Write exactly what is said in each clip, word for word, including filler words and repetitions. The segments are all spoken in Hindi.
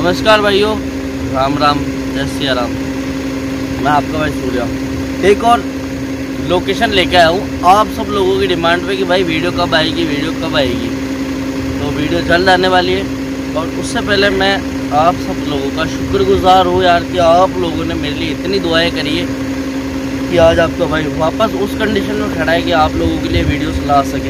नमस्कार भाइयों, राम राम, जय सिया राम। मैं आपका भाई सूर्या एक और लोकेशन लेके आया हूँ आप सब लोगों की डिमांड पे कि भाई वीडियो कब आएगी वीडियो कब आएगी। तो वीडियो जल्द आने वाली है। और उससे पहले मैं आप सब लोगों का शुक्रगुजार हूँ यार कि आप लोगों ने मेरे लिए इतनी दुआएं करी है कि आज आपका भाई वापस उस कंडीशन में खड़ा है कि आप लोगों के लिए वीडियोस ला सके।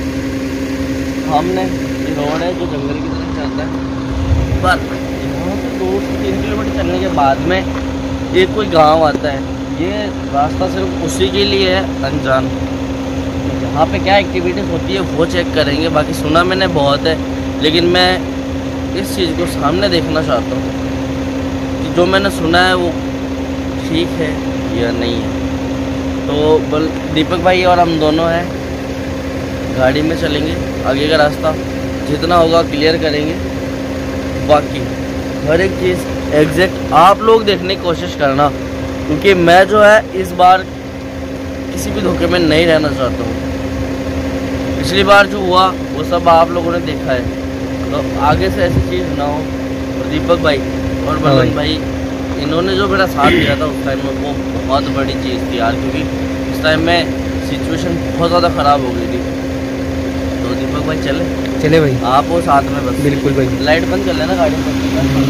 हमने ये रोड है जो जंगल की तरफ जाता है, पर यहाँ से दो से तीन किलोमीटर चलने के बाद में एक कोई गांव आता है। ये रास्ता सिर्फ उसी के लिए है अनजान। यहाँ पे क्या एक्टिविटीज़ होती है वो चेक करेंगे। बाकी सुना मैंने बहुत है, लेकिन मैं इस चीज़ को सामने देखना चाहता हूँ कि जो मैंने सुना है वो ठीक है या नहीं है। तो बल दीपक भाई और हम दोनों हैं, गाड़ी में चलेंगे। आगे का रास्ता जितना होगा क्लियर करेंगे। बाकी हर एक चीज़ एग्जैक्ट आप लोग देखने की कोशिश करना, क्योंकि मैं जो है इस बार किसी भी धोखे में नहीं रहना चाहता हूँ। पिछली बार जो हुआ वो सब आप लोगों ने देखा है, तो आगे से ऐसी चीज़ ना हो। और दीपक भाई और बलवंत भाई इन्होंने जो मेरा साथ दिया था उस टाइम में वो बहुत बड़ी चीज़ थी यार, क्योंकि उस टाइम में सिचुएशन बहुत ज़्यादा ख़राब हो गई थी। तो दीपक भाई चले चले भाई, आप वो साथ में बस। बिल्कुल भाई, लाइट बंद कर लेना गाड़ी में।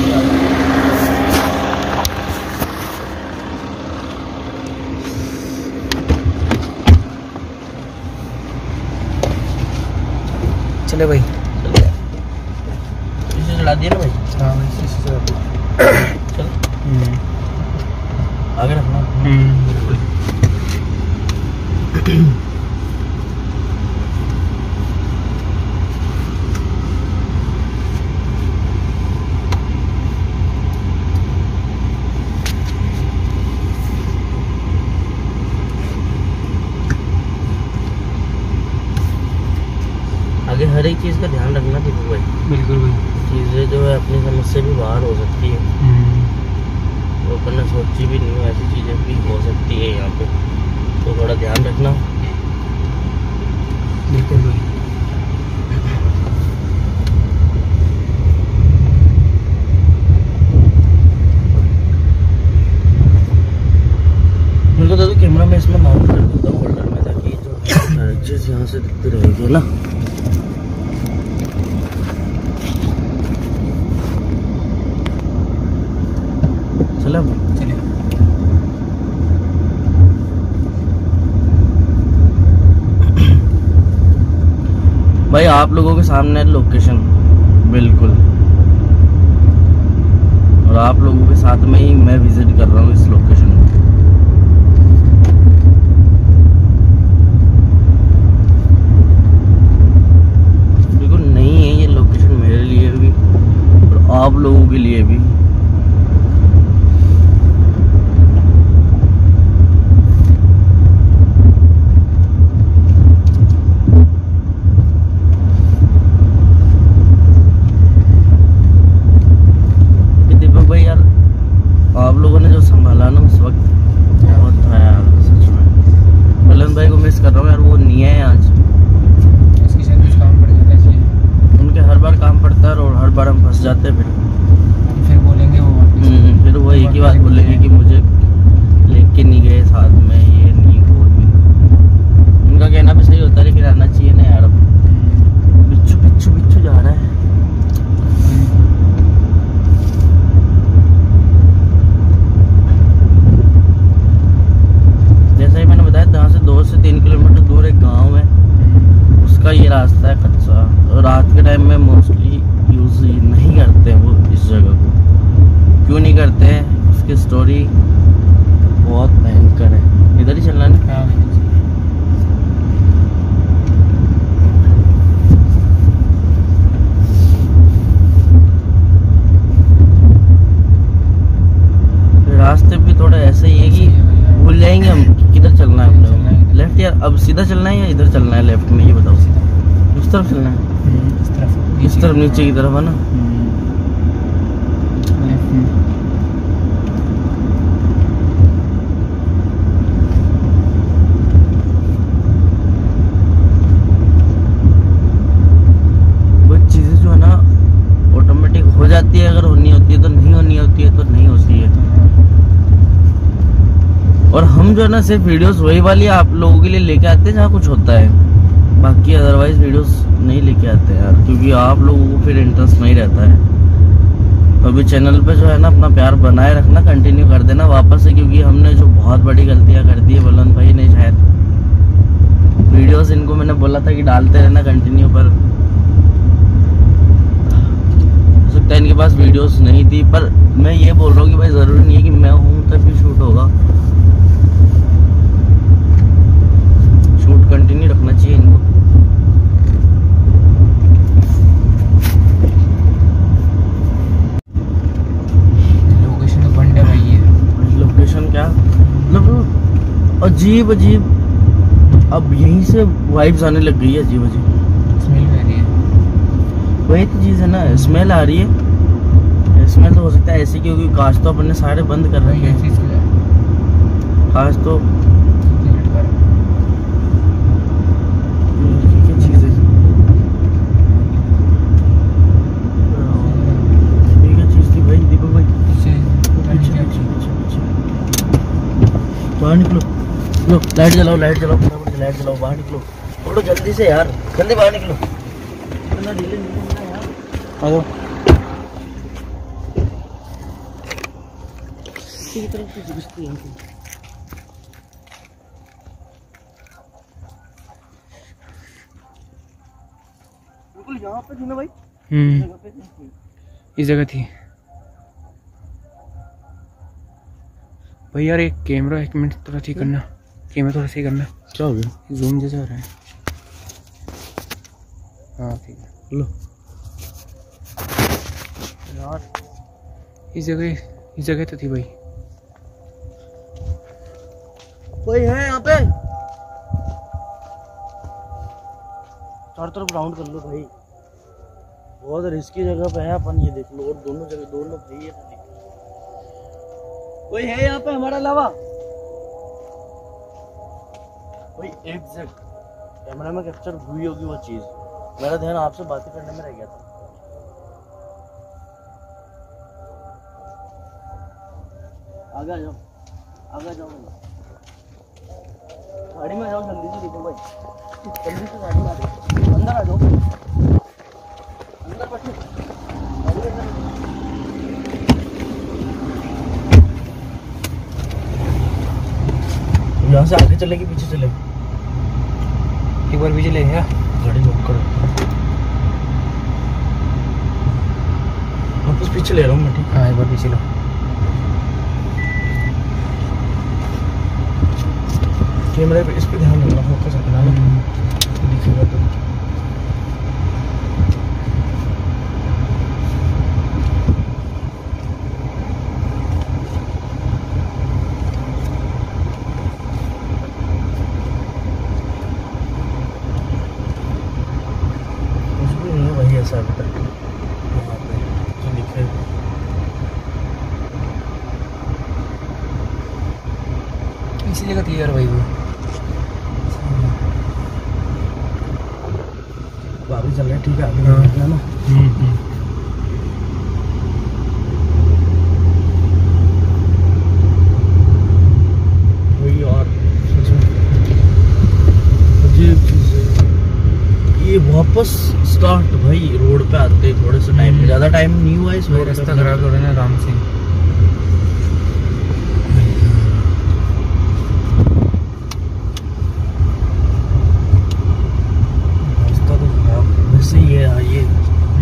चले भाई, इसे चढ़ा दिया ना भाई। हाँ भाई, इसे चढ़ा दिया। चल आगे रखना। बिल्कुल। आगे हर एक चीज़ का ध्यान रखना दीपक भाई। बिल्कुल भाई, चीज़ें जो है अपनी समझ से भी बाहर हो सकती है, वो अपन ने सोची भी नहीं, ऐसी चीज़ें भी हो सकती है यहाँ पे, तो थोड़ा ध्यान रखना। बिल्कुल भाई। मेरे को तो कैमरा में इसमें माउंट कर देता हूँ होल्डर में, ताकि जो हर चीज़ यहाँ से दिखती रहेगी ना। चला चलिए भाई, आप लोगों के सामने लोकेशन बिल्कुल, और आप लोगों के साथ में ही मैं विजिट कर रहा हूँ इस लोकेशन में। बिल्कुल नहीं है ये लोकेशन मेरे लिए भी और आप लोगों के लिए भी। आप लोगों ने जो संभाला ना उस वक्त बहुत था यार, सच में। बलवंत भाई को मिस कर रहा हूँ यार, वो नहीं है आज। उसकी शायद कुछ काम पड़ जाता है, इसलिए उनके हर बार काम पड़ता है और हर बार हम फंस जाते हैं। फिर फिर बोलेंगे वो वापस, फिर वो एक ही बात बोलेंगे कि मुझे लेके नहीं गए साथ में, ये नहीं वो नहीं। उनका कहना भी सही होता है, लेकिन आना चाहिए ना यार। अब बिच्छू बिच्छू बिच्छू जा रहा है। दो से तीन किलोमीटर दूर एक गांव है, उसका ये रास्ता है कच्चा। रात के टाइम में मोस्टली यूज़ नहीं करते हैं वो इस जगह को। क्यों नहीं करते हैं, उसकी स्टोरी बहुत भयंकर है। इधर ही चलना है ना। रास्ते भी थोड़ा ऐसे ही है कि भूल जाएंगे हम किधर चलना है। लेफ्ट या अब सीधा चलना है या इधर चलना है लेफ्ट में, ये बताओ। उस तरफ चलना है, इस तरफ इस तरफ नीचे की तरफ है ना। वो चीज़ें जो है ना ऑटोमेटिक हो जाती है, अगर होनी होती है और हम जो है ना सिर्फ वीडियोस वही वाली आप लोगों के लिए लेके आते हैं जहाँ कुछ होता है, बाकी अदरवाइज वीडियोस नहीं लेके आते यार, क्योंकि आप लोगों को फिर इंटरेस्ट नहीं रहता है। अभी चैनल पे जो है ना अपना प्यार बनाए रखना, कंटिन्यू कर देना वापस से, क्योंकि हमने जो बहुत बड़ी गलतियां कर दी है बुलंद भाई ने, शायद वीडियोस इनको मैंने बोला था कि डालते रहना कंटिन्यू, पर हो सकता है इनके पास वीडियोस नहीं थी। पर मैं ये बोल रहा हूँ कि भाई ज़रूरी नहीं है कि मैं हूँ तभी शूट होगा, शूट कंटिन्यू रखना चाहिए इनको। लोकेशन तो बंद है भाई, ये लोकेशन क्या मतलब अजीब अजीब, अब यहीं से वाइब्स आने लग गई है अजीब अजीब, स्मेल आ रही है। वही तो चीज़ है ना, स्मेल आ रही है। स्मेल तो हो सकता है ऐसी, क्योंकि कांच तो अपन ने सारे बंद कर रखे हैं, कांच तो बाहर निकलो, लो लाइट जलाओ, लाइट जलाओ, फटाफट लाइट जलाओ, बाहर निकलो थोड़ा जल्दी से यार, जल्दी बाहर निकलो, इतना ढीले निकलना यार। आ जाओ की तरफ से जुगस्ती है, बिल्कुल यहाँ पे थी ना भाई। हम्म इस जगह थी भाई। यार एक कैमरा, एक मिनट थोड़ा ठीक करना, कैमरा थोड़ा सही करना। क्या हो गया? जूम जैसा हो रहा है। हाँ ठीक है। लो यार इस जगह, इस जगह तो थी भाई। कोई है यहाँ पे? चारों तरफ राउंड कर लो भाई, बहुत रिस्की जगह पे है अपन, ये देख लो, और दोनों जगह दोनों भाई है। कोई है यहाँ पे हमारे अलावा? कोई एग्जैक्ट कैमरा में कैप्चर हुई होगी वो चीज, मेरा ध्यान आपसे बातें करने में रह गया था। आगे आ जाओ, आगे आ जाओ, गाड़ी में जाओ, जल्दी से देखो भाई, जल्दी से गाड़ी में आ जाओ, अंदर आ जाओ, अंदर बैठो, गाड़ी के अंदर। यहाँ से आगे चले कि पीछे चले? एक बार पीछे ले गया, गाड़ी लॉक करो, वापस पीछे ले रहा हूँ मैं, ठीक? हाँ एक बार पीछे लो। कैमरे पे इस पे ध्यान रखना, फोकस रखना ना, दिखेगा तो। वही ऐसा अभी तक वहाँ पे जो लिखे, इसी जगह थी यार भाई वो। बाबी चल रहा है, ठीक है, आगे निकलना ना। वही और अजीब चीज़ है ये, वापस स्टार्ट भाई रोड पे आते थोड़े से टाइम, ज़्यादा टाइम नहीं हुआ इस रोड, रास्ता खराब हो रहा है ना आराम से। रास्ता तो खराब वैसे ही है हाँ, ये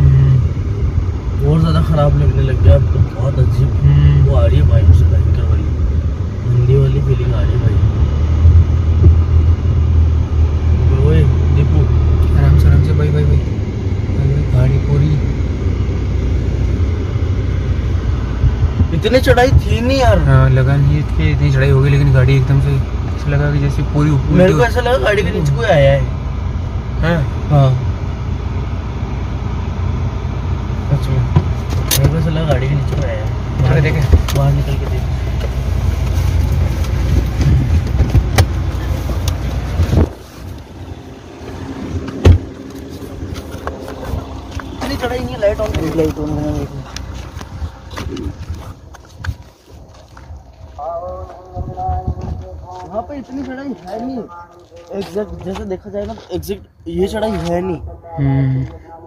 और ज़्यादा खराब लगने लग गया अब तो, बहुत अजीब वो आ रही है भाई, उससे भयंकर वाली हिंदी वाली फीलिंग आ रही है भाई। ओए दीपू आराम से, आराम से भाई भाई भाई, गाड़ी पूरी। इतनी चढ़ाई थी नहीं यार। हाँ लगा नहीं थी इतनी चढ़ाई होगी, लेकिन गाड़ी एकदम से ऐसा लगा कि जैसे पूरी ऊपर। मेरे को ऐसा लगा गाड़ी के नीचे कोई आया है। हाँ हाँ सच में मेरे को ऐसा लगा गाड़ी के नीचे कोई आया है। बाहर देखे, बाहर निकल के देख। चढ़ाई नहीं, लाइट ऑन करी, लाइट ऑन करना देखो। इतनी चढ़ाई है नहीं एग्जैक्ट, जैसे देखा जाए ना एग्जैक्ट ये चढ़ाई है नहीं। हम्म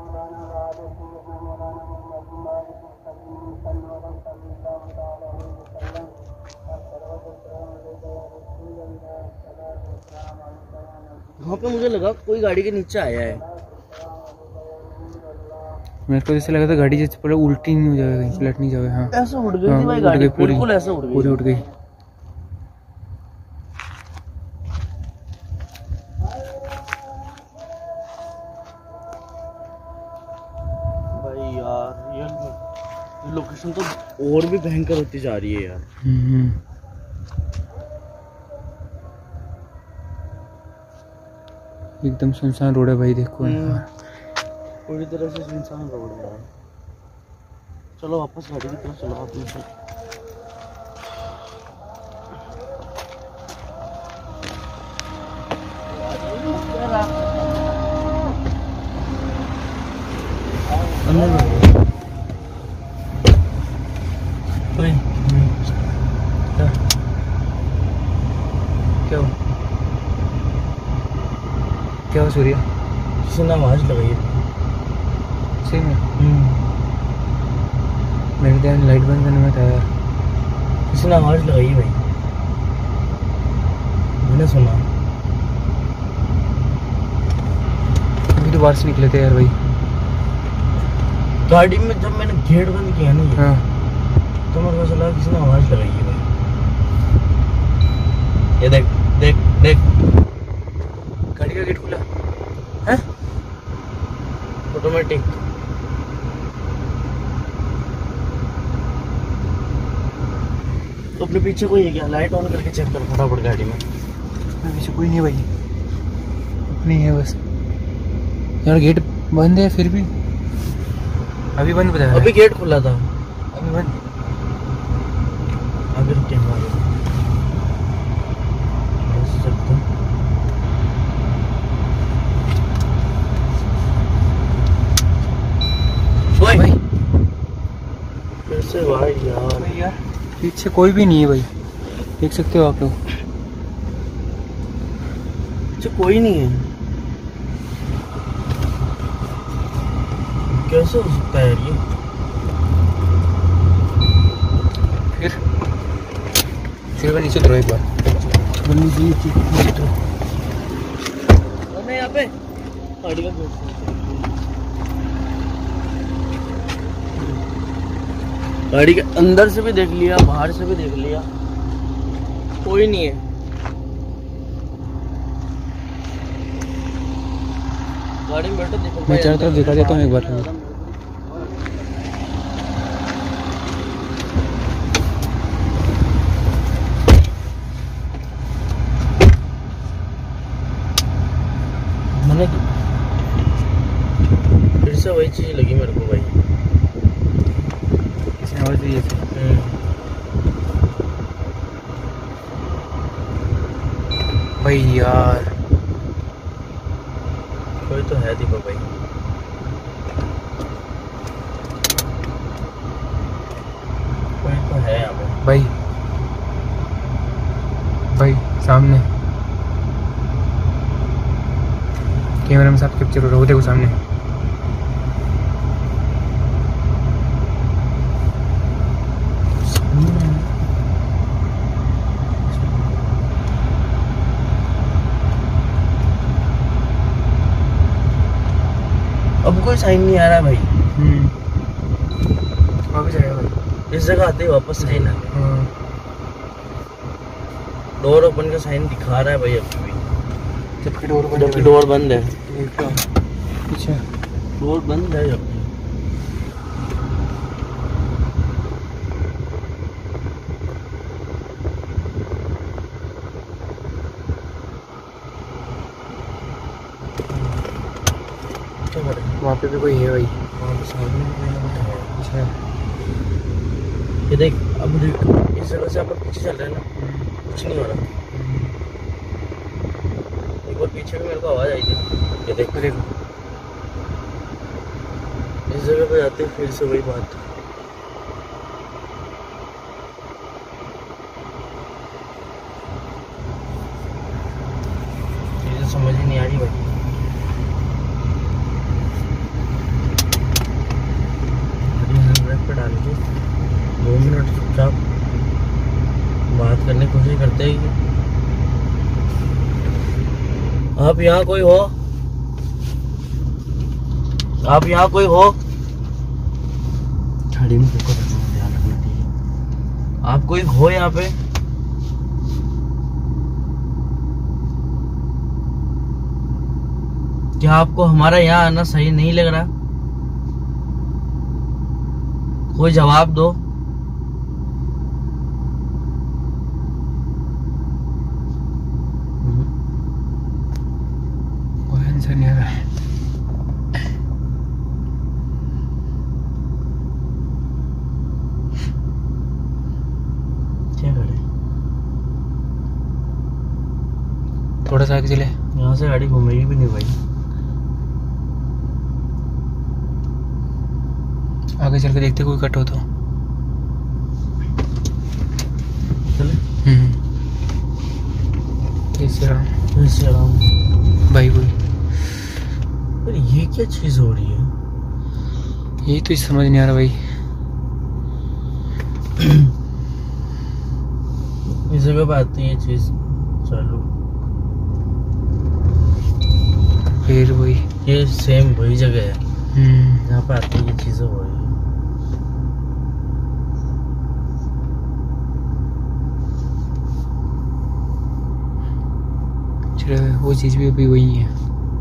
वहाँ पे मुझे लगा कोई गाड़ी के नीचे आया है। मेरे को जैसे लगा था गाड़ी जैसे पूरा उल्टी नहीं हो जाएगा, कहीं पलट नहीं जाएगा। हाँ ऐसे उड़ गई हाँ, थी भाई उड़ गाड़ी, गई पूरी, बिल्कुल ऐसे उड़ गई, पूरी उड़ गई। भाई यार ये लोकेशन तो और भी भयंकर होती जा रही है यार। हम्म एकदम सुनसान रोड है भाई, देखो यार पूरी तरह से सुनसान रोड है यार। चलो वापस गाड़ी की तरफ चलो अपने से। क्या हुआ क्या हुआ सूर्या? किसी ने आवाज लगाई है। सही में मेरे ध्यान लाइट बंद करने में था यार। किसी ने आवाज लगाई है भाई, मैंने सुना। अभी तो बाहर से निकले थे यार भाई गाड़ी में, जब मैंने गेट बंद किया ना हाँ तो मेरे को चला किसी ने आवाज लगाई है भाई। ये देख देख देख गाड़ी का गेट खुला है ऑटोमेटिक। तो अपने पीछे कोई है क्या? लाइट ऑन करके चेक कर फटाफट गाड़ी में। मेरे पीछे कोई नहीं है भाई, नहीं है बस यार। गेट बंद है फिर भी, अभी बंद बताया। अभी गेट खुला था, अभी बंद। अगर कैमरा भाई कैसे भाई यार? भाई यार पीछे कोई भी नहीं है भाई, देख सकते हो आप लोग, पीछे कोई नहीं है। कैसे हो सकता है यार ये? फिर फिर नीचे उतरो एक बार। नीचे यहाँ पे गाड़ी का गाड़ी के अंदर से भी देख लिया, बाहर से भी देख लिया, कोई नहीं है। गाड़ी में बैठो, देखो मैं चारों तरफ दिखा देता हूँ एक बार। मैंने फिर से वही चीज लगी मेरे को भाई। आवाज दी है भाई यार, कोई तो है दीपक भाई। कोई तो है यहाँ पे भाई, भाई सामने कैमरा में साफ कैप्चर हो रहा है, वो देखो सामने। अब कोई साइन नहीं आ रहा भाई। हम्म वापस आएगा भाई, इस जगह आते ही वापस साइन आ गया। हाँ डोर ओपन का साइन दिखा रहा है भाई अभी भी, जबकि डोर बंद जबकि डोर बंद है। पीछे डोर बंद है जबकि। वहाँ पे भी कोई है भाई, वहाँ पे सामने भी कोई ना कोई है। अच्छा ये देख, अब देख इस जगह से अपन पीछे चल रहे हैं ना, कुछ नहीं हो रहा। एक बार पीछे भी मेरे को आवाज आई थी। ये देख देखो इस जगह पे जाते फिर से वही बात। देखिए आप यहाँ कोई हो, आप यहाँ कोई हो, गाड़ी में फोकस रखना, ध्यान रखना ठीक है। आप कोई हो यहाँ पे? क्या आपको हमारा यहाँ आना सही नहीं लग रहा? कोई जवाब दो। कोई आंसर नहीं आ रहा है। क्या करे? थोड़ा सा आगे चले, यहाँ से गाड़ी घूमेगी भी नहीं भाई। आगे चल के देखते कोई कट हो तो। चले कैसे राम कैसे आराम भाई कोई। पर ये क्या चीज हो रही है? यही तो समझ नहीं आ रहा भाई। इस जगह पे आती है ये चीज चालू, फिर वही ये सेम वही जगह है हम्म जहाँ पे आती है ये चीजें हो रही है। चलो वो चीज भी अभी वही है।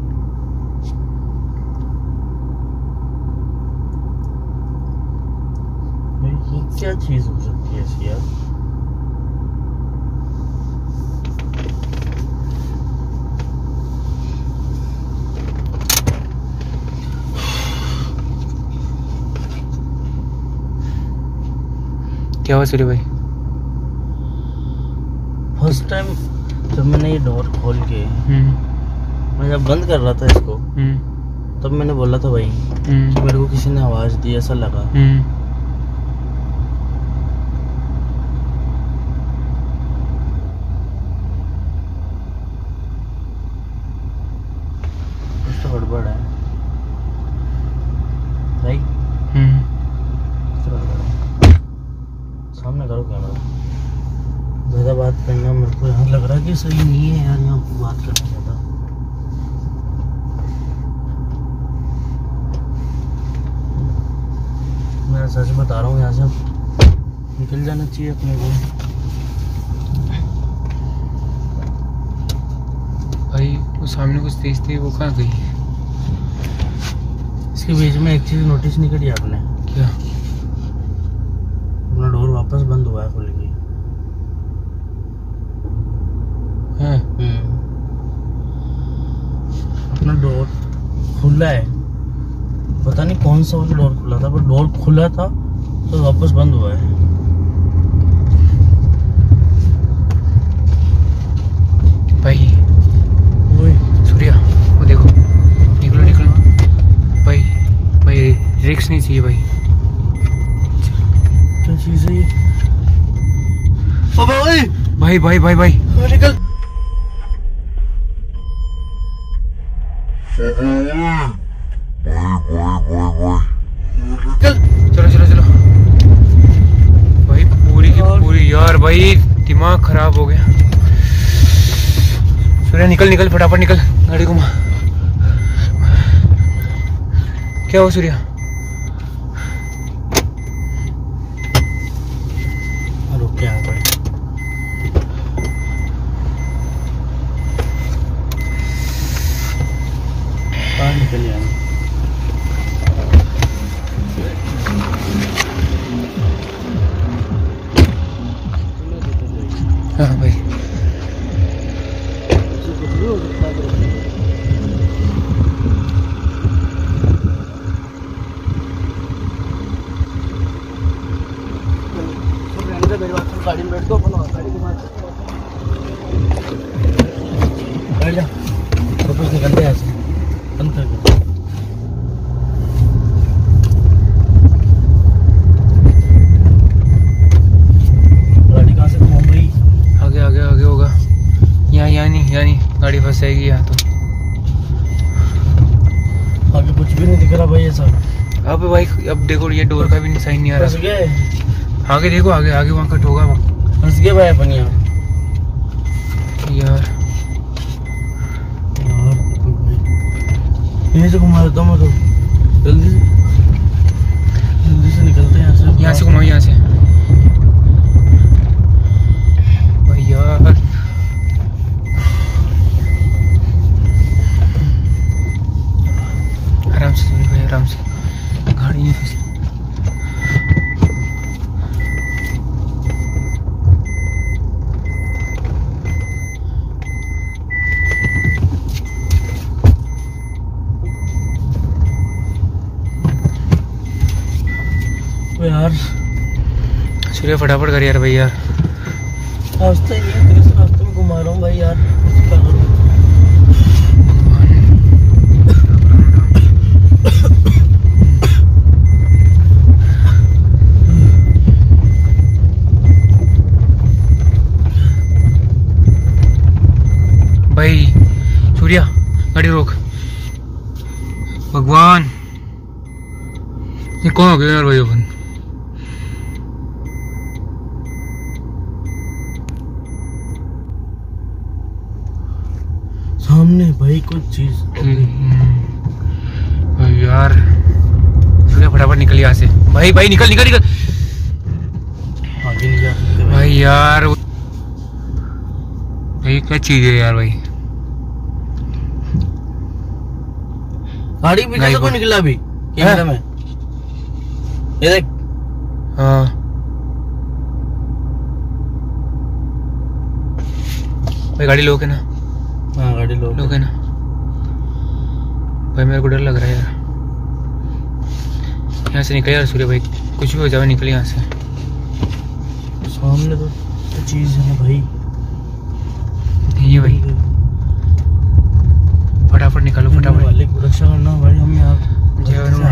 ये क्या चीज हो सकती है ऐसी यार? क्या हुआ सूर्य भाई? फर्स्ट टाइम जब मैंने ये डोर खोल के हम्म मैं जब बंद कर रहा था इसको, हम्म तब मैंने बोला था भाई हम्म कि मेरे को किसी ने आवाज दी ऐसा लगा। हम्म कुछ तो गड़बड़ है भाई, हम्म कुछ तो गड़बड़ है। सामने करो कैमरा, ज़्यादा बात करना मेरे को यहाँ लग रहा है कि सही नहीं है यार, यहाँ पे बात करना ज़्यादा। मैं सच बता रहा हूँ, यहाँ से निकल जाना चाहिए अपने को। भाई वो सामने कुछ तेज थी, वो कहाँ गई? इसके बीच में एक चीज़ नोटिस नहीं करी आपने? क्या? अपना डोर वापस बंद हुआ है खुल के। हाँ अपना डोर खुला है, पता नहीं कौन सा वाला डोर खुला था, पर डोर खुला था तो वापस बंद हुआ है। भाई वही सूर्या वो देखो, निकलो निकलो भाई, भाई रिक्स नहीं चाहिए भाई। क्या चीज़ है ये? ओ भाई भाई भाई भाई भाई निकल। चलो चलो चलो भाई, पूरी की पूरी यार भाई दिमाग खराब हो गया। सूर्या निकल निकल फटाफट निकल, गाड़ी घुमा। क्या हो सूर्या? रुक क्या है भाई? कहाँ निकल यार? हाँ भाई गाड़ी में बैठ दो, अपन गाड़ी घुमा बैठ जा, वापस निकलते हैं ऐसे बंद करके। गाड़ी कहाँ से घूम रही? आगे आगे आगे होगा, यहाँ यहाँ नहीं, यहाँ नहीं, गाड़ी फंस जाएगी यहाँ तो। आगे कुछ भी नहीं दिख रहा भाई ये सब। अब भाई अब देखो ये डोर का भी साइन नहीं आ फंस रहा। गए आगे देखो, आगे आगे वहाँ कट होगा वहाँ। फंस गए भाई अपन यहाँ। यार यार यहीं से घुमा देता हूँ मैं तो। जल्दी से जल्दी से निकलते हैं यहाँ से। यहाँ से घुमाओ, यहाँ से भाई यार। आराम से चलिए भाई, आराम से, गाड़ी नहीं फिसल। तो यार सूर्य फटाफट कर यार भाई यार। रास्ता ही है, तेरे से रास्ते में घुमा रहा हूँ भाई यार, क्या करूँ। भाई सूर्या गाड़ी रोक। भगवान ये कौन हो गया यार भाई अपन। सामने भाई कुछ चीज भाई यार। सूर्या फटाफट निकल यहाँ से भाई, भाई निकल निकल निकल। आगे नहीं जा सकते भाई। भाई यार भाई क्या चीज है यार भाई। गाड़ी पीछे से कोई निकला अभी कैमरे में, ये देख। हाँ भाई गाड़ी लोग है ना। हाँ गाड़ी लोग लोग है ना भाई। मेरे को डर लग रहा है यार। यहाँ से निकल यार सूर्य भाई, कुछ भी हो जाए निकल यहाँ से। सामने तो, तो चीज है भाई। ये भाई फटाफट निकालो, फटाफट वाले को रक्षा करना भाई। हम यहाँ जय हनुमान।